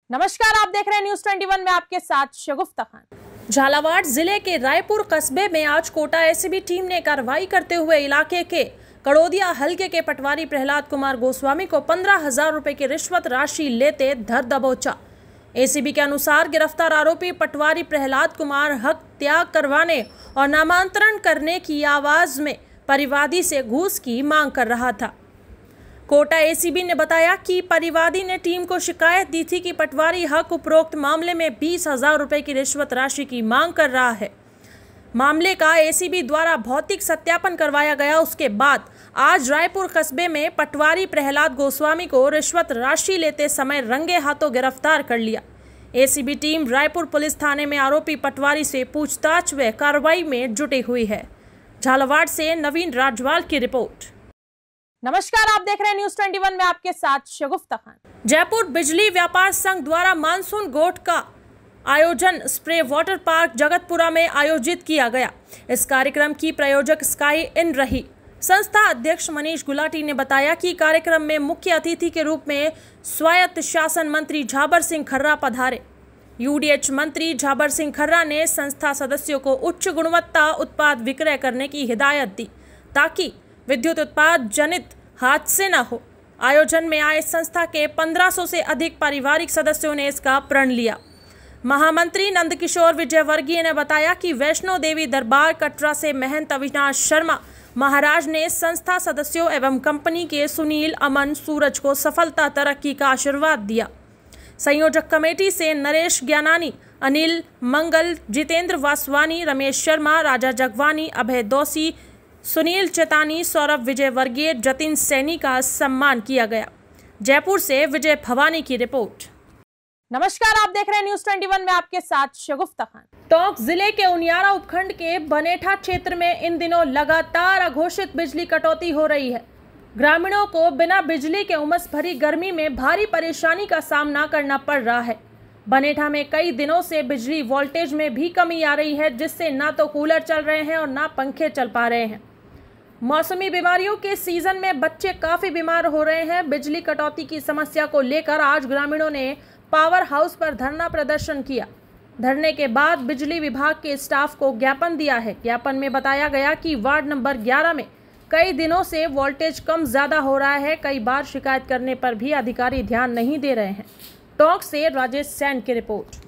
नमस्कार, आप देख रहे हैं न्यूज 21 में आपके साथ शगुफ्ता खान। झालावाड़ जिले के रायपुर कस्बे में आज कोटा एसीबी टीम ने कार्रवाई करते हुए इलाके के कड़ोदिया हलके के पटवारी प्रहलाद कुमार गोस्वामी को 15,000 रुपए की रिश्वत राशि लेते धर दबोचा। एसीबी के अनुसार गिरफ्तार आरोपी पटवारी प्रहलाद कुमार हक त्याग करवाने और नामांतरण करने की आवाज में परिवादी से घूस की मांग कर रहा था। कोटा एसीबी ने बताया कि परिवादी ने टीम को शिकायत दी थी कि पटवारी हक उपरोक्त मामले में 20,000 रुपए की रिश्वत राशि की मांग कर रहा है। मामले का एसीबी द्वारा भौतिक सत्यापन करवाया गया। उसके बाद आज रायपुर कस्बे में पटवारी प्रहलाद गोस्वामी को रिश्वत राशि लेते समय रंगे हाथों गिरफ्तार कर लिया। एसीबी टीम रायपुर पुलिस थाने में आरोपी पटवारी से पूछताछ व कार्रवाई में जुटी हुई है। झालावाड़ से नवीन राजवाल की रिपोर्ट। नमस्कार, आप देख रहे हैं न्यूज 21 में आपके साथ शगुफ्ता खान। जयपुर बिजली व्यापार संघ द्वारा मानसून गोट का आयोजन स्प्रे वाटर पार्क जगतपुरा में आयोजित किया गया। इस कार्यक्रम की प्रायोजक स्काई इन रही। संस्था अध्यक्ष मनीष गुलाटी ने बताया कि कार्यक्रम में मुख्य अतिथि के रूप में स्वायत्त शासन मंत्री झाबर सिंह खर्रा पधारे। यूडीएच मंत्री झाबर सिंह खर्रा ने संस्था सदस्यों को उच्च गुणवत्ता उत्पाद विक्रय करने की हिदायत दी ताकि विद्युत उत्पाद जनित हादसे न हो। आयोजन में आए संस्था के 1500 से अधिक पारिवारिक सदस्यों ने इसका प्रण लिया। महामंत्री नंदकिशोर विजयवर्गीय ने बताया कि वैष्णो देवी दरबार कटरा से महंत अविनाश शर्मा महाराज ने संस्था सदस्यों एवं कंपनी के सुनील, अमन, सूरज को सफलता तरक्की का आशीर्वाद दिया। संयोजक कमेटी से नरेश ज्ञानानी, अनिल मंगल, जितेंद्र वासवानी, रमेश शर्मा, राजा जगवानी, अभय दोषी, सुनील चेतानी, सौरभ विजयवर्गीय, जतिन सैनी का सम्मान किया गया। जयपुर से विजय भवानी की रिपोर्ट। नमस्कार, आप देख रहे हैं न्यूज 21 में आपके साथ शगुफ्ता खान। टोंक जिले के उनियारा उपखंड के बनेठा क्षेत्र में इन दिनों लगातार अघोषित बिजली कटौती हो रही है। ग्रामीणों को बिना बिजली के उमस भरी गर्मी में भारी परेशानी का सामना करना पड़ रहा है। बनेठा में कई दिनों से बिजली वोल्टेज में भी कमी आ रही है, जिससे ना तो कूलर चल रहे हैं और ना पंखे चल पा रहे हैं। मौसमी बीमारियों के सीजन में बच्चे काफी बीमार हो रहे हैं। बिजली कटौती की समस्या को लेकर आज ग्रामीणों ने पावर हाउस पर धरना प्रदर्शन किया। धरने के बाद बिजली विभाग के स्टाफ को ज्ञापन दिया है। ज्ञापन में बताया गया कि वार्ड नंबर 11 में कई दिनों से वोल्टेज कम ज्यादा हो रहा है। कई बार शिकायत करने पर भी अधिकारी ध्यान नहीं दे रहे हैं। टोंक से राजेश सैन की रिपोर्ट।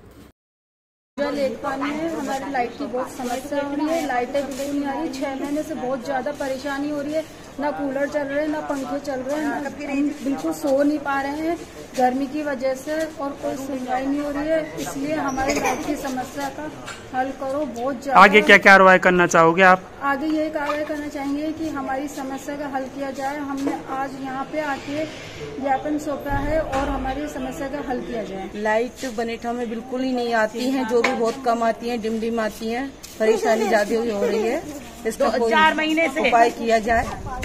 लेट पानी है, हमारी लाइट की बहुत समस्या हो रही है। लाइटें बिल्कुल नहीं आ रही। 6 महीने से बहुत ज्यादा परेशानी हो रही है। ना कूलर चल रहे हैं, ना पंखे चल रहे हैं, हम बिल्कुल सो नहीं पा रहे हैं गर्मी की वजह से, और कोई सुनवाई नहीं हो रही है। इसलिए हमारी लाइट की समस्या का हल करो। बहुत ज्यादा आगे क्या कार्रवाई करना चाहोगे आप? आगे यही कार्रवाई करना चाहेंगे कि हमारी समस्या का हल किया जाए। हमने आज यहाँ पे आके ज्ञापन सौंपा है और हमारी समस्या का हल किया जाए। लाइट बनेठा में बिल्कुल ही नहीं आती है, जो भी बहुत कम आती है, डिम आती है। परेशानी ज्यादा हो रही है। इसका 4 महीने से उपाय किया जाए।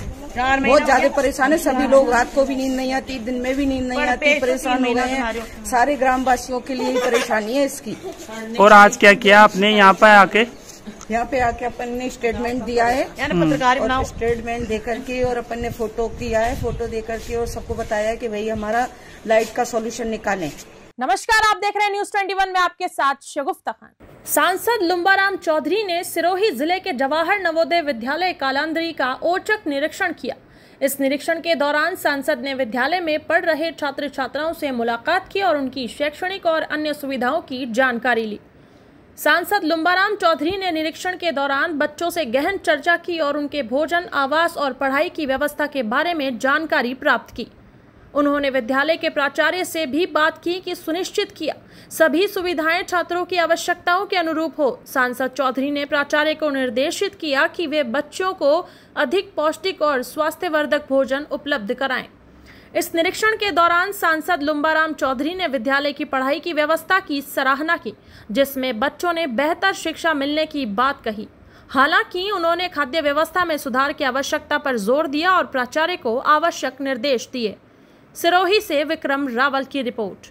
बहुत ज्यादा परेशान है सभी लोग। रात को भी नींद नहीं आती, दिन में भी नींद नहीं आती, परेशान हो गए हैं। सारे ग्रामवासियों के लिए परेशानी है इसकी। और आज क्या किया आपने यहाँ पे आके? यहाँ पे आके अपन ने स्टेटमेंट दिया है, और स्टेटमेंट दे करके और अपन ने फोटो किया है, फोटो दे करके और सबको बताया है कि भाई हमारा लाइट का सॉल्यूशन निकालें। नमस्कार, आप देख रहे हैं न्यूज 21 में आपके साथ शगुफ्ता खान। सांसद लुम्बाराम चौधरी ने सिरोही जिले के जवाहर नवोदय विद्यालय कालांदरी का औचक निरीक्षण किया। इस निरीक्षण के दौरान सांसद ने विद्यालय में पढ़ रहे छात्र छात्राओं से मुलाकात की और उनकी शैक्षणिक और अन्य सुविधाओं की जानकारी ली। सांसद लुम्बाराम चौधरी ने निरीक्षण के दौरान बच्चों से गहन चर्चा की और उनके भोजन, आवास और पढ़ाई की व्यवस्था के बारे में जानकारी प्राप्त की। उन्होंने विद्यालय के प्राचार्य से भी बात की कि सुनिश्चित किया सभी सुविधाएं छात्रों की आवश्यकताओं के अनुरूप हो। सांसद चौधरी ने प्राचार्य को निर्देशित किया कि वे बच्चों को अधिक पौष्टिक और स्वास्थ्यवर्धक भोजन उपलब्ध कराएं। इस निरीक्षण के दौरान सांसद लुम्बाराम चौधरी ने विद्यालय की पढ़ाई की व्यवस्था की सराहना की, जिसमें बच्चों ने बेहतर शिक्षा मिलने की बात कही। हालांकि उन्होंने खाद्य व्यवस्था में सुधार की आवश्यकता पर जोर दिया और प्राचार्य को आवश्यक निर्देश दिए। सिरोही से विक्रम रावल की रिपोर्ट।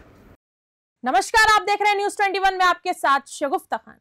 नमस्कार, आप देख रहे हैं न्यूज 21 में आपके साथ शगुफ्ता खान।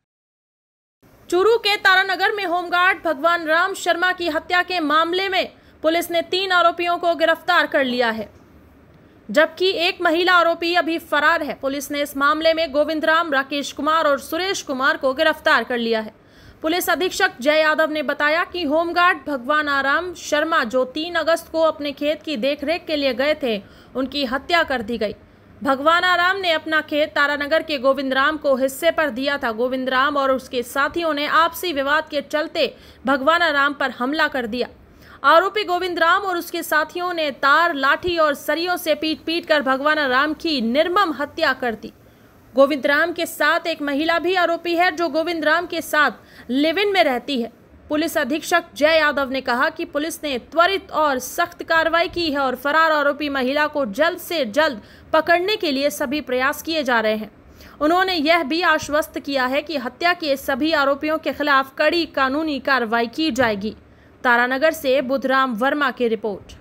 चूरू के तारानगर में होमगार्ड भगवान राम शर्मा की हत्या के मामले में पुलिस ने 3 आरोपियों को गिरफ्तार कर लिया है। जबकि एक महिला आरोपी अभी फरार है। पुलिस ने इस मामले में गोविंद राम, राकेश कुमार और सुरेश कुमार को गिरफ्तार कर लिया है। पुलिस अधीक्षक जय यादव ने बताया कि होमगार्ड भगवान आराम शर्मा, जो 3 अगस्त को अपने खेत की देखरेख के लिए गए थे, उनकी हत्या कर दी गई। भगवान आराम ने अपना खेत तारानगर के गोविंद राम को हिस्से पर दिया था। गोविंद राम और उसके साथियों ने आपसी विवाद के चलते भगवान आराम पर हमला कर दिया। आरोपी गोविंद राम और उसके साथियों ने तार, लाठी और सरियों से पीट कर भगवान आराम की निर्मम हत्या कर दी। गोविंद राम के साथ एक महिला भी आरोपी है, जो गोविंद राम के साथ लिव इन में रहती है। पुलिस अधीक्षक जय यादव ने कहा कि पुलिस ने त्वरित और सख्त कार्रवाई की है और फरार आरोपी महिला को जल्द से जल्द पकड़ने के लिए सभी प्रयास किए जा रहे हैं। उन्होंने यह भी आश्वस्त किया है कि हत्या के सभी आरोपियों के खिलाफ कड़ी कानूनी कार्रवाई की जाएगी। तारानगर से बुधराम वर्मा की रिपोर्ट।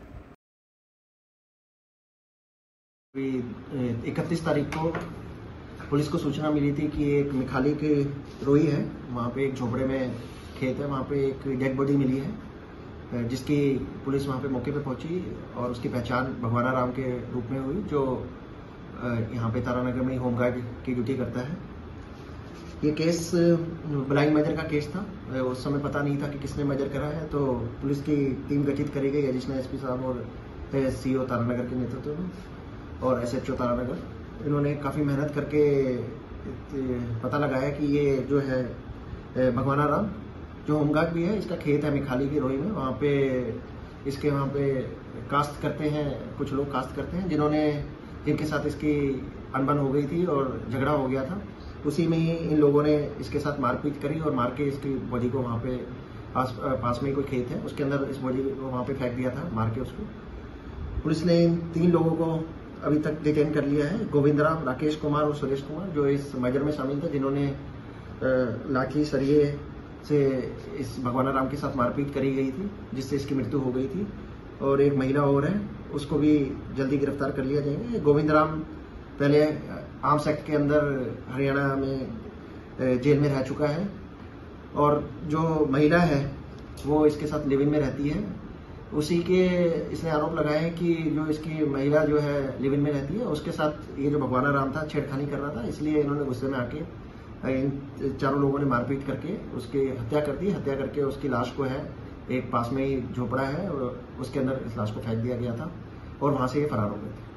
31 तारीख को पुलिस को सूचना मिली थी कि एक मिखाली के रोही है, वहाँ पे एक झोपड़े में खेत है, वहाँ पे एक डेड बॉडी मिली है, जिसकी पुलिस वहाँ पे मौके पे पहुंची और उसकी पहचान भगवान आराम के रूप में हुई, जो यहाँ पे तारानगर में होमगार्ड की ड्यूटी करता है। ये केस ब्लाइंड मेजर का केस था। उस समय पता नहीं था कि किसने मेजर करा है, तो पुलिस की टीम गठित करी गई, एडिशनल एसपी साहब और सीओ तारानगर के नेतृत्व में और एसएचओ तारानगर। इन्होंने काफ़ी मेहनत करके पता लगाया कि ये जो है भगवान आराम जो होमगार्ड भी है, इसका खेत है मिखाली की रोही में। वहाँ पे इसके वहाँ पे कास्ट करते हैं, कुछ लोग कास्ट करते हैं, जिनके साथ इसकी अनबन हो गई थी और झगड़ा हो गया था। उसी में ही इन लोगों ने इसके साथ मारपीट करी और मार के इसकी बॉडी को वहाँ पे पास में ही कोई खेत है, उसके अंदर इस बॉडी को वहाँ पे फेंक दिया था, मार के उसको। पुलिस ने इन 3 लोगों को अभी तक डिटेन कर लिया है, गोविंद राम, राकेश कुमार और सुरेश कुमार, जो इस मेजर में शामिल थे, जिन्होंने लाठी सरिये से इस भगवान आराम के साथ मारपीट करी गई थी, जिससे इसकी मृत्यु हो गई थी। और एक महिला और है, उसको भी जल्दी गिरफ्तार कर लिया जाएगा। गोविंद राम पहले आर्म्स एक्ट के अंदर हरियाणा में जेल में रह चुका है और जो महिला है वो इसके साथ लिव इन में रहती है। उसी के इसने आरोप लगाए हैं कि जो इसकी महिला जो है लिव इन में रहती है, उसके साथ ये जो भगवान आराम था छेड़खानी कर रहा था, इसलिए इन्होंने गुस्से में आके इन 4 लोगों ने मारपीट करके उसकी हत्या कर दी। हत्या करके उसकी लाश को है एक पास में ही झोपड़ा है और उसके अंदर इस लाश को फेंक दिया गया था और वहां से ये फरार हो गए थे।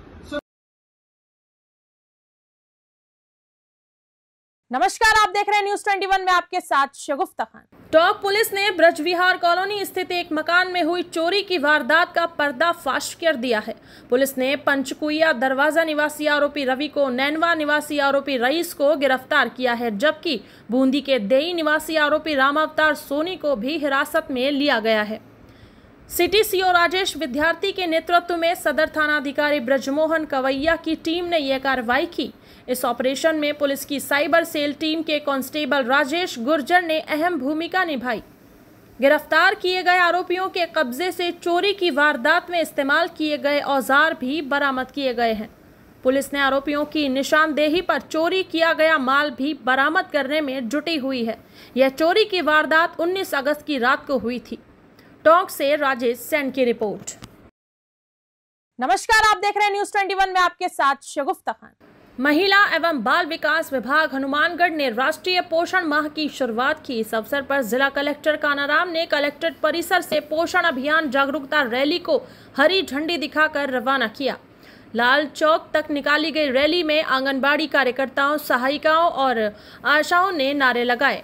नमस्कार, आप देख रहे हैं न्यूज 21 में आपके साथ शगुफ्ता खान। टोंक पुलिस ने ब्रजविहार कॉलोनी स्थित एक मकान में हुई चोरी की वारदात का पर्दाफाश कर दिया है। पुलिस ने पंचकुइया दरवाजा निवासी आरोपी रवि को, नैनवा निवासी आरोपी रईस को गिरफ्तार किया है, जबकि बूंदी के देई निवासी आरोपी रामावतार सोनी को भी हिरासत में लिया गया है। सिटी सीओ राजेश विद्यार्थी के नेतृत्व में सदर थानाधिकारी ब्रजमोहन कवैया की टीम ने यह कार्रवाई की। इस ऑपरेशन में पुलिस की साइबर सेल टीम के कांस्टेबल राजेश गुर्जर ने अहम भूमिका निभाई। गिरफ्तार किए गए आरोपियों के कब्जे से चोरी की वारदात में इस्तेमाल किए गए औजार भी बरामद किए गए हैं। पुलिस ने आरोपियों की निशानदेही पर चोरी किया गया माल भी बरामद करने में जुटी हुई है। यह चोरी की वारदात 19 अगस्त की रात को हुई थी। टोंक से राजेश सेन की रिपोर्ट। नमस्कार, आप देख रहे हैं न्यूज 21 में आपके साथ शगुफ्ता खान। महिला एवं बाल विकास विभाग हनुमानगढ़ ने राष्ट्रीय पोषण माह की शुरुआत की। इस अवसर पर जिला कलेक्टर कानाराम ने कलेक्ट्रेट परिसर से पोषण अभियान जागरूकता रैली को हरी झंडी दिखाकर रवाना किया। लाल चौक तक निकाली गई रैली में आंगनबाड़ी कार्यकर्ताओं, सहायिकाओं और आशाओं ने नारे लगाए।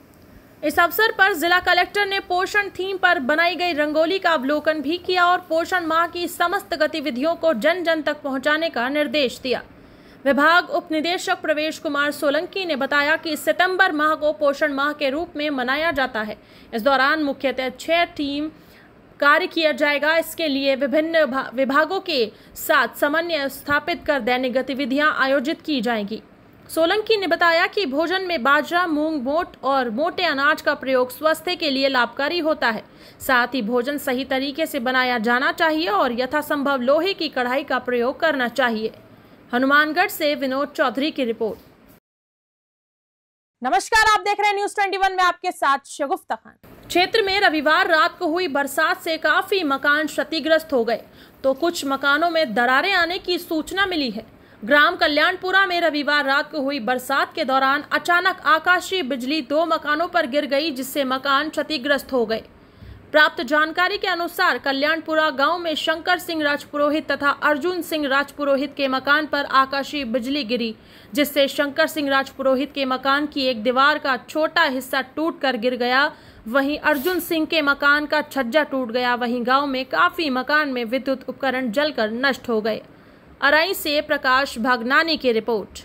इस अवसर पर जिला कलेक्टर ने पोषण थीम पर बनाई गई रंगोली का अवलोकन भी किया और पोषण माह की समस्त गतिविधियों को जन जन तक पहुंचाने का निर्देश दिया। विभाग उप निदेशक प्रवेश कुमार सोलंकी ने बताया कि सितंबर माह को पोषण माह के रूप में मनाया जाता है। इस दौरान मुख्यतः 6 टीम कार्य किया जाएगा। इसके लिए विभिन्न विभागों के साथ समन्वय स्थापित कर दैनिक गतिविधियां आयोजित की जाएंगी। सोलंकी ने बताया कि भोजन में बाजरा, मूंग, मोट और मोटे अनाज का प्रयोग स्वास्थ्य के लिए लाभकारी होता है। साथ ही भोजन सही तरीके से बनाया जाना चाहिए और यथासंभव लोहे की कढ़ाई का प्रयोग करना चाहिए। हनुमानगढ़ से विनोद चौधरी की रिपोर्ट। नमस्कार, आप देख रहे हैं न्यूज 21 में आपके साथ शगुफ्ता खान। क्षेत्र में रविवार रात को हुई बरसात से काफी मकान क्षतिग्रस्त हो गए तो कुछ मकानों में दरारें आने की सूचना मिली है। ग्राम कल्याणपुरा में रविवार रात को हुई बरसात के दौरान अचानक आकाशीय बिजली 2 मकानों पर गिर गई, जिससे मकान क्षतिग्रस्त हो गए। प्राप्त जानकारी के अनुसार कल्याणपुरा गांव में शंकर सिंह राजपुरोहित तथा अर्जुन सिंह राजपुरोहित के मकान पर आकाशीय बिजली गिरी, जिससे शंकर सिंह राजपुरोहित के मकान की एक दीवार का छोटा हिस्सा टूटकर गिर गया। वहीं अर्जुन सिंह के मकान का छज्जा टूट गया। वहीं गांव में काफी मकान में विद्युत उपकरण जलकर नष्ट हो गए। अराई से प्रकाश भागनानी की रिपोर्ट।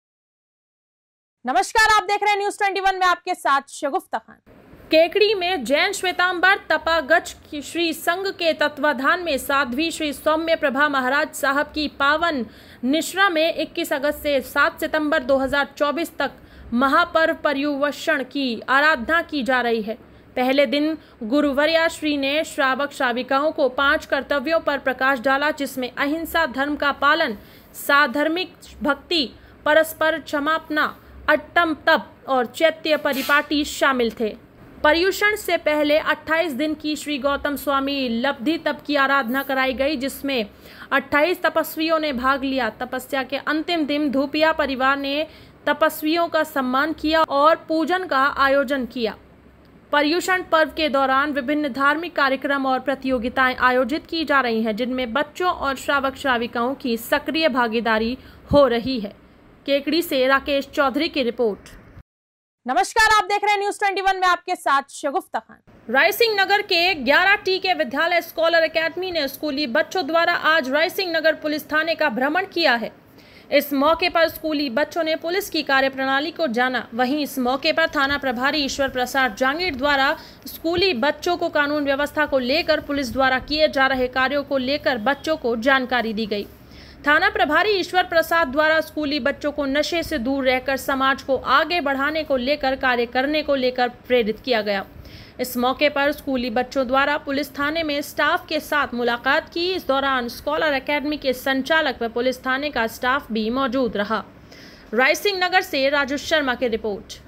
नमस्कार, आप देख रहे हैं न्यूज़ 21 में आपके साथ शगुफ्ता खान। केकड़ी में जैन श्वेतांबर तपागच्छ श्री संघ के तत्वाधान में साध्वी श्री सौम्य प्रभा महाराज साहब की पावन निश्रा में 21 अगस्त से 7 सितंबर 2024 तक महापर्व पर्युवषण की आराधना की जा रही है। पहले दिन गुरुवर्या श्री ने श्रावक श्राविकाओं को 5 कर्तव्यों पर प्रकाश डाला, जिसमें अहिंसा धर्म का पालन, साधर्मिक भक्ति, परस्पर क्षमापना, अट्टम तप और चैत्य परिपाटी शामिल थे। पर्युषण से पहले 28 दिन की श्री गौतम स्वामी लब्धि तप की आराधना कराई गई, जिसमें 28 तपस्वियों ने भाग लिया। तपस्या के अंतिम दिन धूपिया परिवार ने तपस्वियों का सम्मान किया और पूजन का आयोजन किया। पर्युषण पर्व के दौरान विभिन्न धार्मिक कार्यक्रम और प्रतियोगिताएं आयोजित की जा रही हैं, जिनमें बच्चों और श्रावक श्राविकाओं की सक्रिय भागीदारी हो रही है। केकड़ी से राकेश चौधरी की रिपोर्ट। नमस्कार, आप देख रहे हैं न्यूज़ 21 में आपके साथ शगुफ्ता खान। रायसिंह नगर के 11T के विद्यालय स्कॉलर एकेडमी ने स्कूली बच्चों द्वारा आज रायसिंह नगर पुलिस थाने का भ्रमण किया है। इस मौके पर स्कूली बच्चों ने पुलिस की कार्यप्रणाली को जाना। वहीं इस मौके पर थाना प्रभारी ईश्वर प्रसाद जांगीर द्वारा स्कूली बच्चों को कानून व्यवस्था को लेकर पुलिस द्वारा किए जा रहे कार्यों को लेकर बच्चों को जानकारी दी गई। थाना प्रभारी ईश्वर प्रसाद द्वारा स्कूली बच्चों को नशे से दूर रहकर समाज को आगे बढ़ाने को लेकर कार्य करने को लेकर प्रेरित किया गया। इस मौके पर स्कूली बच्चों द्वारा पुलिस थाने में स्टाफ के साथ मुलाकात की। इस दौरान स्कॉलर एकेडमी के संचालक व पुलिस थाने का स्टाफ भी मौजूद रहा। रायसिंह नगर से राजू शर्मा की रिपोर्ट।